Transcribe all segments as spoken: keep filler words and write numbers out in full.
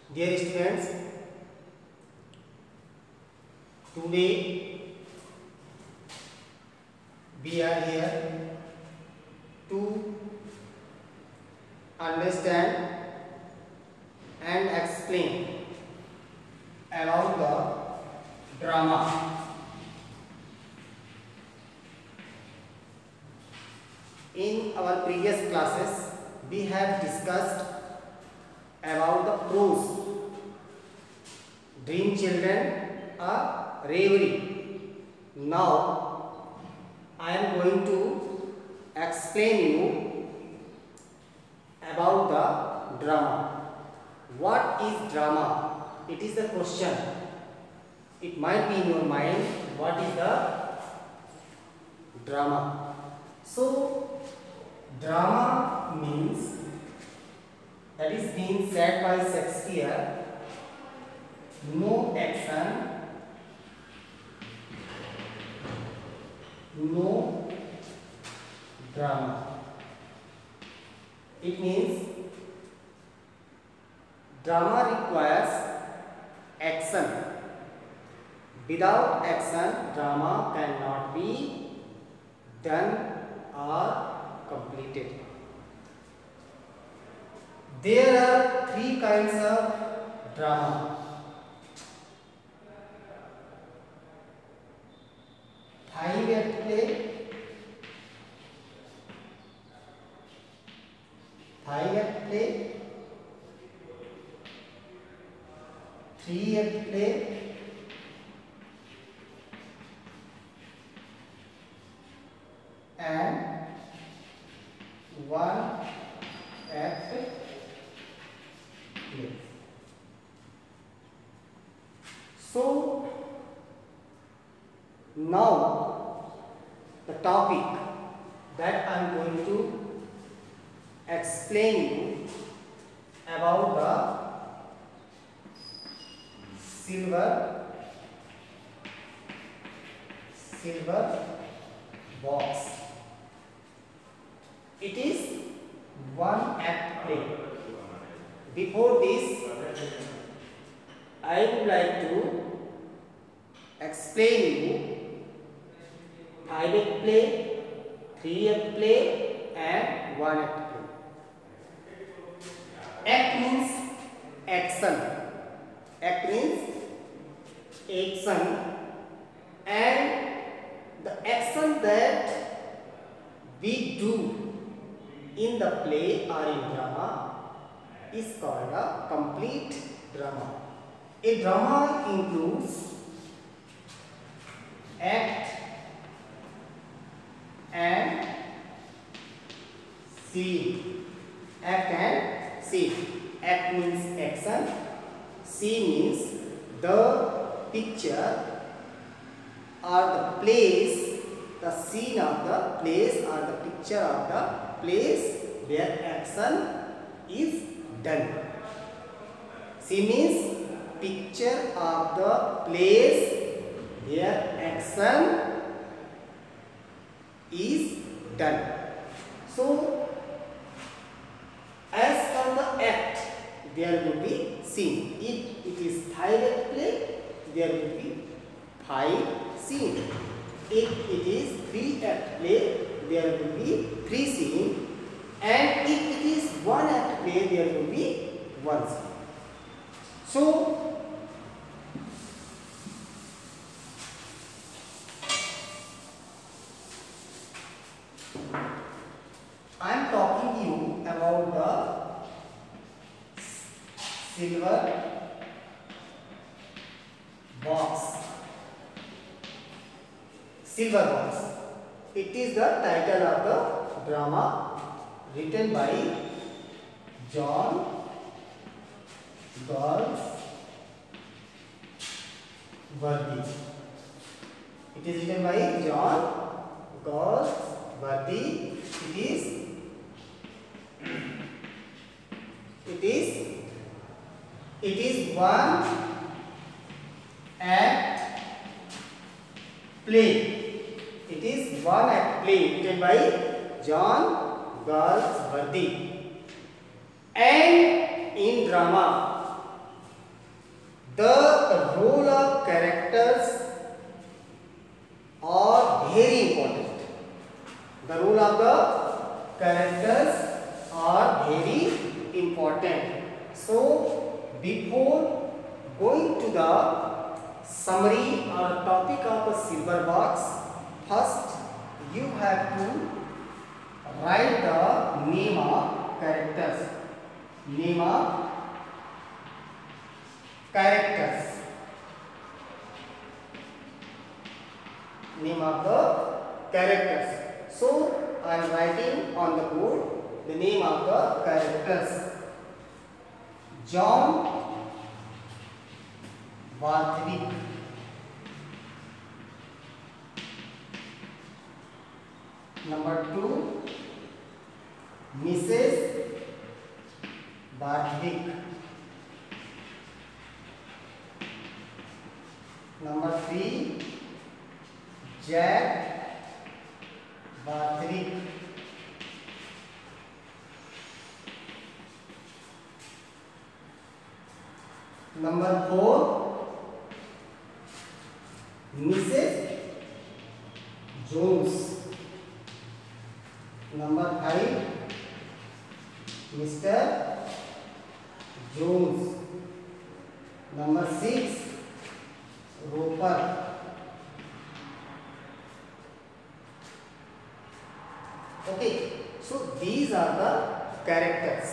Dear students, today we are here to understand and explain about the drama. In our previous classes, we have discussed about the prose. Dream children are reverie. Now I am going to explain you about the drama. What is drama? It is the question. It might be in your mind. What is the drama? So drama means, that is being said by Shakespeare, no action, no drama. It means drama requires action. Without action, drama cannot be done or completed. There are three kinds of drama. Five act play, five act play, three act play, and one act play. So now the topic that I am going to explain you about the silver silver box. It is one act play. Before this, I would like to explain you five act play, three act play, and one act play. Act means action. Act means action, and the action that we do in the play or in drama is called a complete drama. A drama includes act and scene. Act and scene. Act means action. Scene means the picture or the place, the scene of the place or the picture of the place where action is done. Scene means picture of the place where action is done. So as for the act, there will be scene. If it is five act play, there will be five scene. If it is three act play, there will be three scene. And if it is one act play, there will be one scene. So I am talking to you about the silver box. Silver box. It is the title of the drama written by John Galsworthy. It is written by John Galsworthy. It is It is it is one act play. It is one act play written by John Galsworthy. And in drama, The role of characters are very important. The role of the characters are very important. So before going to the summary or topic of a silver box, first you have to write the name of characters. Name of characters. Name of the characters. So I am writing on the board the name of the characters. John Barthwick. Number two, Missus Barthwick. Number three, Jack Barthwick. Number four, Missus Jones. Number five, Mister Jones. Number six, Roper. Okay, so these are the characters.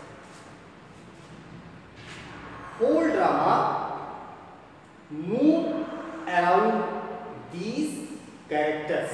Whole drama move around these characters.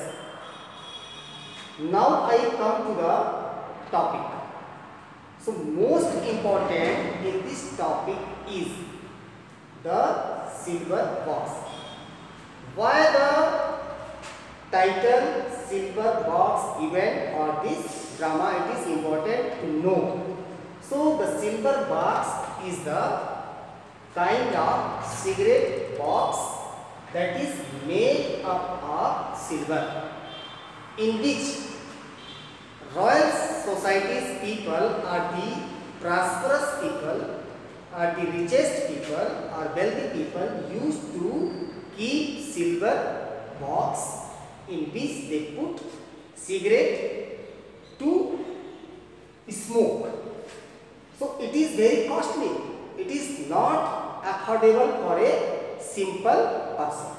Now I come to the topic. So most important in this topic is the silver box. Why the title silver box event or this drama, it is important to know. So the silver box is the kind of cigarette box that is made up of silver, in which Royal Society's people are the prosperous people, are the richest people, or wealthy people used to keep silver box in which they put cigarette to smoke. So it is very costly. It is not affordable for a simple person.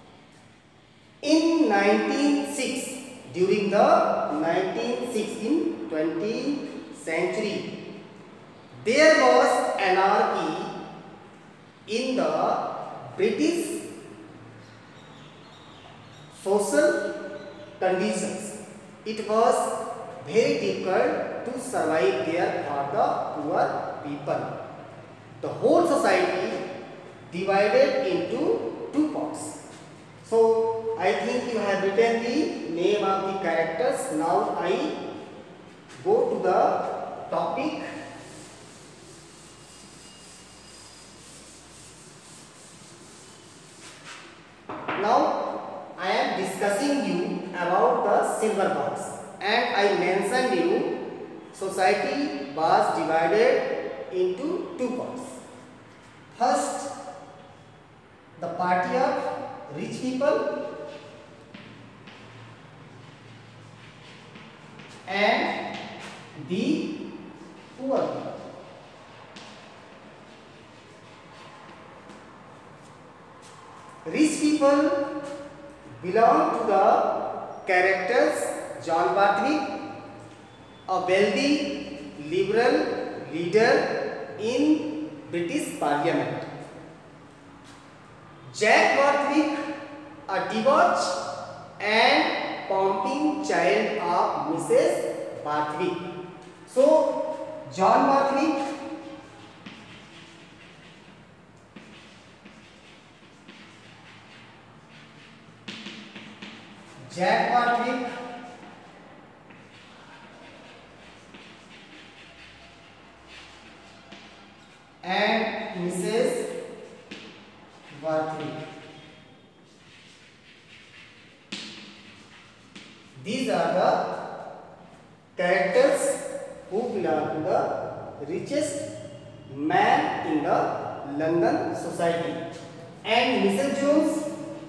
In nineteen oh six, during the nineteen oh six, in twentieth century, there was anarchy in the British social conditions. It was very difficult to survive there for the poor people. The whole society divided into two parts. So I think you have written the name of the characters. Now I go to the topic. Now I am discussing you about the silver box, and I mentioned you society was divided into two parts. First, the party of rich people and the poor people. Rich people belong to the characters John Barthwick, a wealthy liberal leader in British Parliament. Jack Barthwick, a debauched and pumping child of Missus Barthwick. So, John Barthwick Jack Barthwick and Missus Barthwick. These are the characters who belong to the richest man in the London society. And Missus Jones,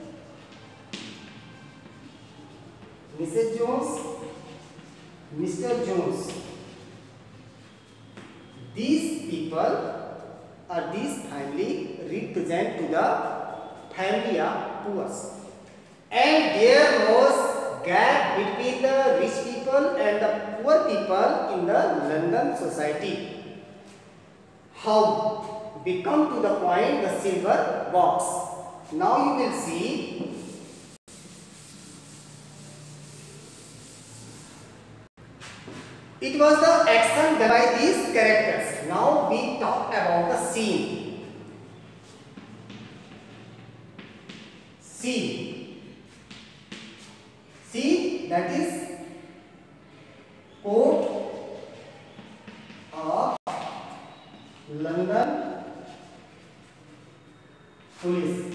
Missus Jones, Mister Jones, these people or these family represent to the family of poor. And there was gap between the rich people and the poor people in the London society. How? We come to the point, the silver box. Now you will see it was the action done by these characters. Now we talk about the scene. Scene. Scene, that is court of London police.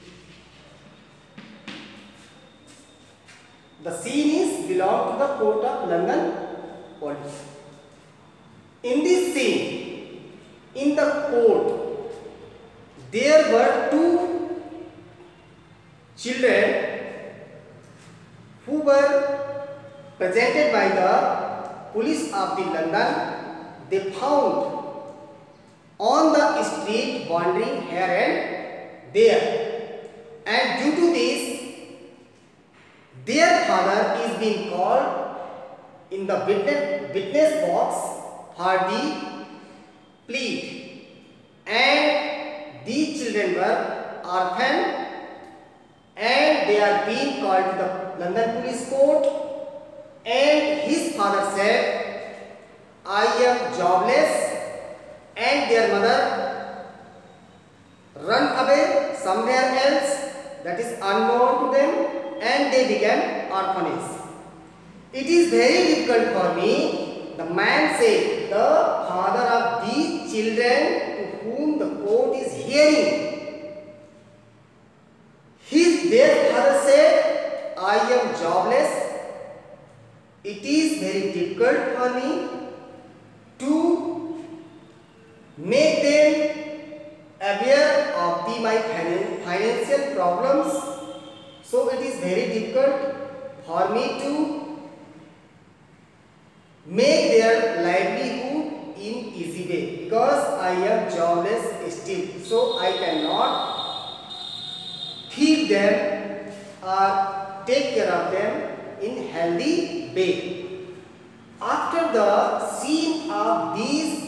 The scene is belong to the court of London police. In this scene, in the court, there were two children who were presented by the police of the London. They found on the street wandering here and there, and due to this, their father is being called in the witness, witness box for the plea, and these children were orphan, and they are being called to the London police court, and his father said, I am jobless, and their mother run away somewhere else that is unknown to them, and they became orphans. It is very difficult for me, the man said, the father of these children to whom the court is hearing. His their father said, I am jobless. It is very difficult for me to make them aware of the, my financial problems. So it is very difficult for me to make their livelihood in easy way, because I am jobless still. So I cannot feed them or take care of them in healthy way. After the scene of these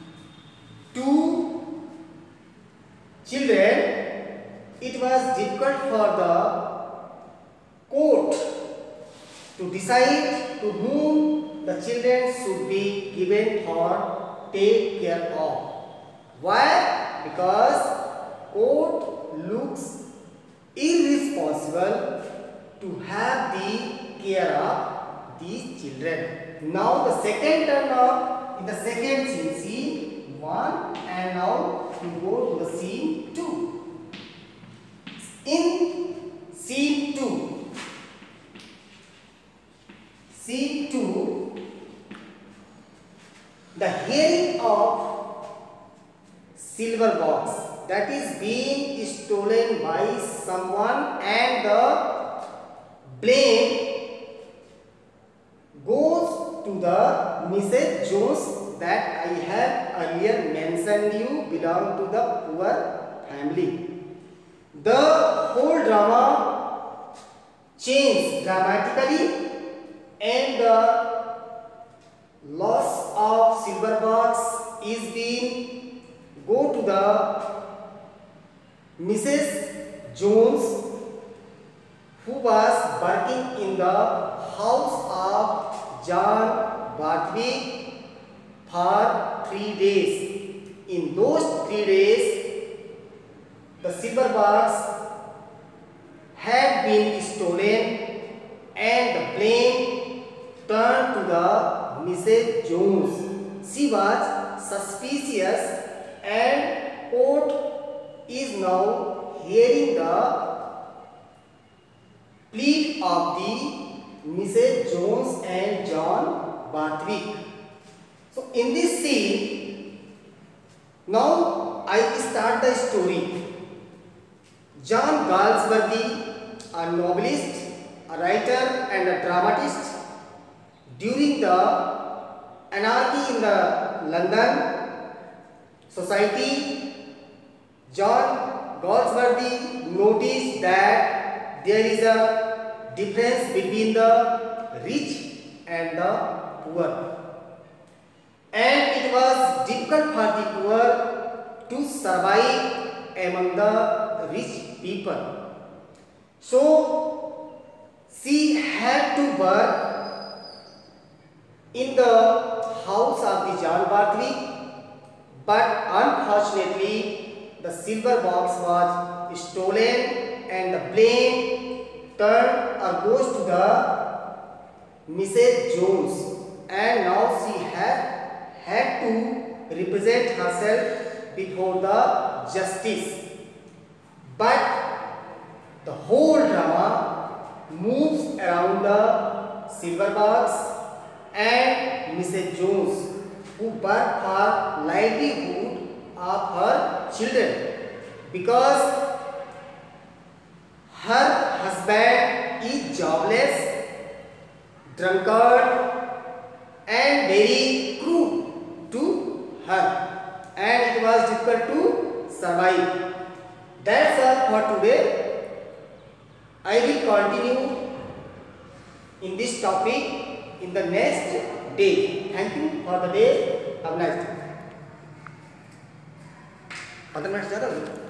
two children, it was difficult for the court to decide to whom the children should be given for take care of. Why? Because court looks irresponsible to have the care of these children. Now the second turn of in the second scene, scene one, and now we go to the scene two. In scene two, scene two, the hearing of silver box that is being stolen by someone, and the blame goes to the Missus Jones that I have earlier mentioned you belong to the poor family. The whole drama changed dramatically, and the loss of silver box is being go to the Missus Jones, who was working in the house of John Barthwick for three days. In those three days, the silver box had been stolen, and the blame turned to the Missus Jones. She was suspicious, and court is now hearing the plea of the Missus Jones and John Barthwick. So in this scene, now I start the story. John Galsworthy, a novelist, a writer and a dramatist, during the anarchy in the London society, John Galsworthy noticed that there is a difference between the rich and the poor, and it was difficult for the poor to survive among the rich people. So she had to work in the house of the John Bartley, but unfortunately the silver box was stolen and the blame turned or goes to the Missus Jones, and now she had had to represent herself before the justice. But the whole drama moves around the silver box and Missus Jones, who work for livelihood of her children, because her husband is jobless, drunkard and very crude to her, and it was difficult to survive. That's all for today. I will continue in this topic in the next day. Thank you for the day. Have a nice day.